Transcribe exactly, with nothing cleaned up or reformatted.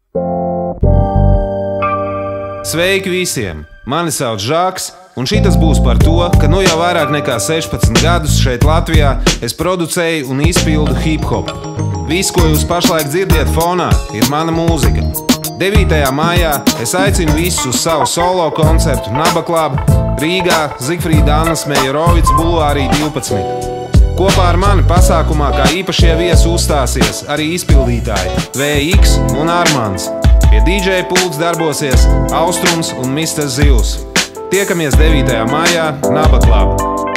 Sveiki visiem! Mani sauc Žaks, un šitas būs par to, ka nu jau vairāk nekā sešpadsmit gadus šeit Latvijā es producēju un izpildu hip-hop. Viss, ko jūs pašlaik dzirdiet fonā, ir mana mūzika. devītajā maijā es aicinu visus uz savu solo koncertu Naba Club Rīgā, Zigfrīda Annas Mejerovics bulvārī divpadsmit. Kopā ar mani pasākumā kā īpašie viesi uzstāsies arī izpildītāji V X un Armands. Pie D J pults darbosies Austrums un mister Zivs. Tiekamies devītajā maijā Naba Club.